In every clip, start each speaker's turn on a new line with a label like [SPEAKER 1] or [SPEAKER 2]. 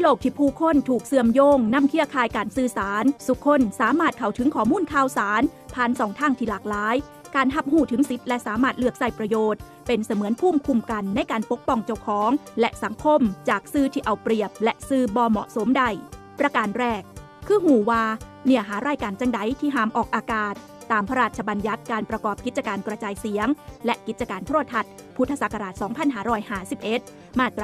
[SPEAKER 1] ลกที่ผู้คนถูกเสื่อมโยงนำเครือข่ายการสื่อสารสุขคนสามารถเข้าถึงข้อมูลข่าวสารผ่าน2 ทางที่หลากหลายการรับรู้ถึงสิทธิ์และสามารถเลือกใช้ประโยชน์เป็นเสมือนภูมิคุ้มกันในการปกป้องเจ้าของและสังคมจากสื่อที่เอาเปรียบและสื่อบ่เหมาะสมใดประการแรกคือหูว่าเนื้อหารายการจังใดที่ห้ามออกอากาศตามพระราชบัญญัติการประกอบกิจการกระจายเสียงและกิจการโทรทัศน์พุทธศักราช 2551 มาตรา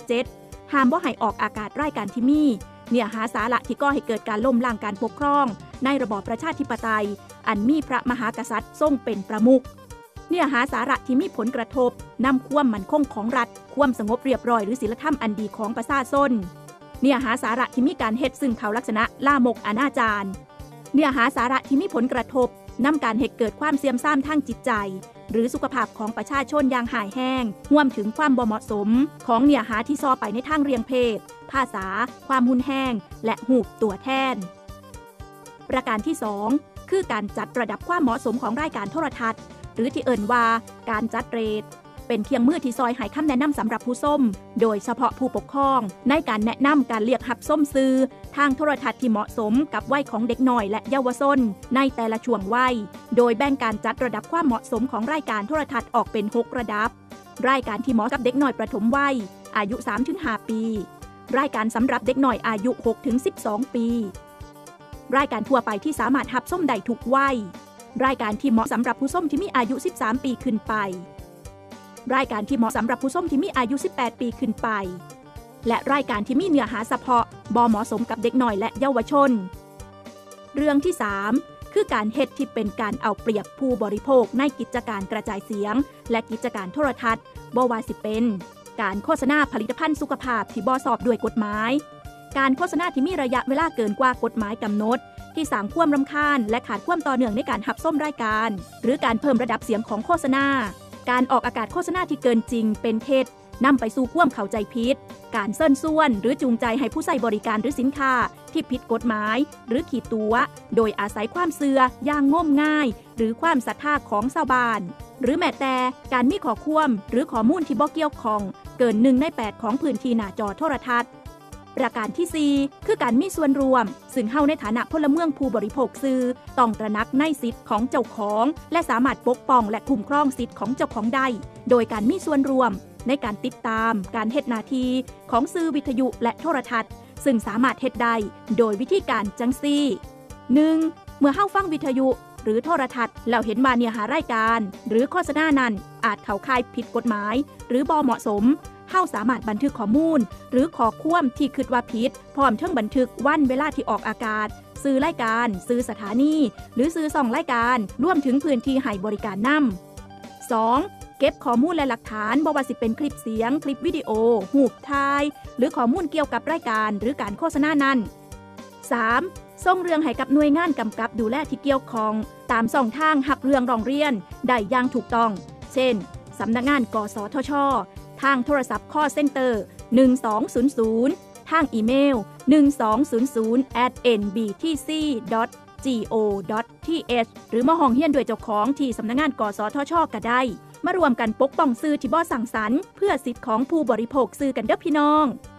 [SPEAKER 1] 37 ห้ามบ่ให้ออกอากาศรายการที่มีเนื้อหาสาระที่ก่อให้เกิดการล้มล้างการปกครองในระบอบประชาธิปไตยอันมีพระมหากษัตริย์ทรงเป็นประมุขเนื้อหาสาระที่มีผลกระทบนำความมั่นคงของรัฐความสงบเรียบร้อยหรือศีลธรรมอันดีของประชาชนเนื้อหาสาระที่มีการเฮ็ดซึ่งเขาลักษณะลามกอนาจารเนื้อหาสาระที่มีผลกระทบนำการให้เกิดความเสื่อมทรามทางจิตใจหรือสุขภาพของประชาชนอย่างหายแห้งรวมถึงความบ่เหมาะสมของเนื้อหาที่ซ้อไปในทางเรียงเพศภาษาความหุนแห้งและหูปตัวแทนประการที่2คือการจัดระดับความเหมาะสมของรายการโทรทัศน์หรือที่เอิ่นว่าการจัดเรทเป็นเพียงมือที่ซอยให้คำแนะนำสำหรับผู้ส้มโดยเฉพาะผู้ปกครองในการแนะนำการเลือกหับส้มซื้อทางโทรทัศน์ที่เหมาะสมกับวัยของเด็กน้อยและเยาวชนในแต่ละช่วงวัยโดยแบ่งการจัดระดับความเหมาะสมของรายการโทรทัศน์ออกเป็น6ระดับรายการที่เหมาะกับเด็กน้อยประถมวัยอายุ 3-5 ปีรายการสำหรับเด็กน้อยอายุ 6-12 ปีรายการทั่วไปที่สามารถหับส้มได้ทุกวัยรายการที่เหมาะสำหรับผู้ส้มที่มีอายุ13ปีขึ้นไปรายการที่เหมาะสำหรับผู้ส้มที่มีอายุ18ปีขึ้นไปและรายการที่มีเนื้อหาเฉพาะบ่เหมาะสมกับเด็กน้อยและเยาวชนเรื่องที่3คือการเฮ็ดที่เป็นการเอาเปรียบผู้บริโภคในกิจการกระจายเสียงและกิจการโทรทัศน์บ่ว่าสิเป็นการโฆษณาผลิตภัณฑ์สุขภาพที่บ่ชอบด้วยกฎหมายการโฆษณาที่มีระยะเวลาเกินกว่ากฎหมายกำหนดที่สร้างความรำคาญและขาดความต่อเนื่องในการรับชมรายการหรือการเพิ่มระดับเสียงของโฆษณาการออกอากาศโฆษณาที่เกินจริงเป็นเท็จนำไปสู่ความเข้าใจผิดการเซิ่นซ่วนหรือจูงใจให้ผู้ใช้บริการหรือสินค้าที่ผิดกฎหมายหรือขีดตัวโดยอาศัยความเชื่ออย่างงมง่ายหรือความศรัทธาของชาวบ้านหรือแม้แต่การมีข้อความหรือข้อมูลที่บ่เกี่ยวข้องเกิน1 ใน 8ของพื้นที่หน้าจอโทรทัศน์ประการที่4คือการมีส่วนรวมซึ่งเฮาในฐานะพลเมืองผู้บริโภคสื่อต้องตระหนักในสิทธิ์ของเจ้าของและสามารถปกป้องและคุ้มครองสิทธิ์ของเจ้าของได้โดยการมีส่วนรวมในการติดตามการเฮ็ดหน้าที่ของสื่อวิทยุและโทรทัศน์ซึ่งสามารถเฮ็ดได้โดยวิธีการจังซี่ 1. เมื่อเฮาฟังวิทยุหรือโทรทัศน์แล้วเห็นว่าเนื้อหารายการหรือโฆษณานั้นอาจเข้าข่ายผิดกฎหมายหรือบ่เหมาะสมเฮาสามารถบันทึกข้อมูลหรือข้อความที่คิดว่าผิดพร้อมทั้งบันทึกวันเวลาที่ออกอากาศสื่อรายการสื่อสถานีหรือสื่อส่องรายการรวมถึงพื้นที่ให้บริการนำ 2. เก็บข้อมูลและหลักฐานบ่ว่าสิเป็นคลิปเสียงคลิปวิดีโอรูปถ่ายหรือข้อมูลเกี่ยวกับรายการหรือการโฆษณานั้น 3. ส่งเรื่องให้กับหน่วยงานกำกับดูแลที่เกี่ยวข้องตามช่องทางรับเรื่องร้องเรียนได้อย่างถูกต้องเช่นสำนักงานกสทช.ทางโทรศัพท์ call center 1200 ทางอีเมล 1200@nbtc.go.th หรือมาห้องเฮียนด้วยเจ้าของที่สำนักงานกสทช.ก็ได้มารวมกันปกป้องสื่อที่บ่สั่งสรรค์เพื่อสิทธิ์ของผู้บริโภคสื่อกันเด้อพี่น้อง